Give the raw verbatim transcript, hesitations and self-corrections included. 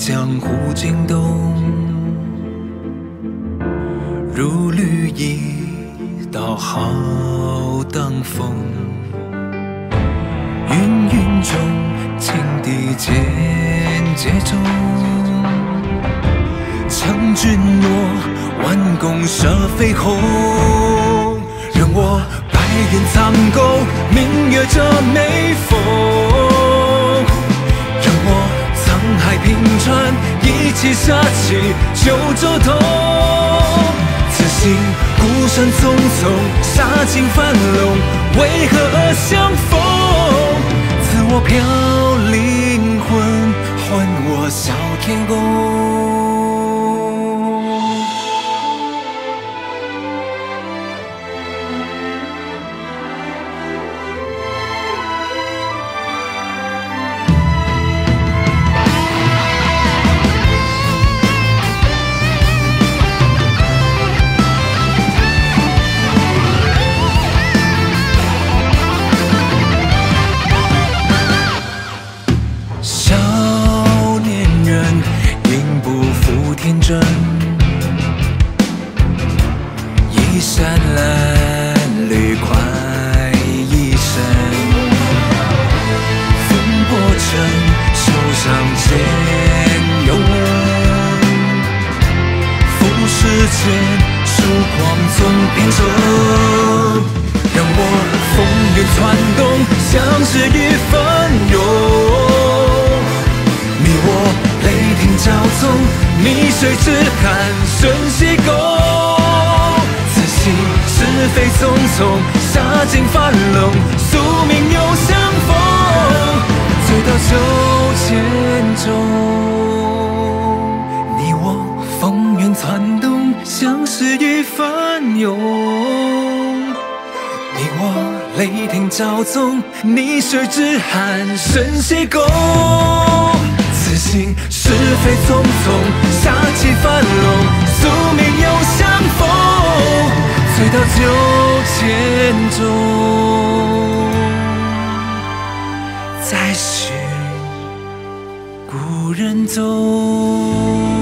江湖惊动，如履一道浩荡风。芸芸中，情敌渐接踵。将军诺，弯弓射飞鸿。任我白云苍狗，明月遮眉峰。让我沧海平川，一起杀气九州痛。此心孤山匆匆，杀尽樊笼，为何而相逢？赐我飘灵魂，还我哮天弓。天真，衣衫褴褛，快意生。风波尘，手上剑有纹。浮世间，曙光总变成。让我风云攒动，相识一分勇。你我雷霆交纵。逆水之寒，瞬息功。此心是非匆匆，杀尽樊笼，宿命又相逢。醉到九千中，你我风云攒动，相识一分勇。你我雷霆交纵，逆水之寒，瞬息功。此心是非匆匆，杀气樊笼，宿命又相逢。醉到九千中，再寻故人踪。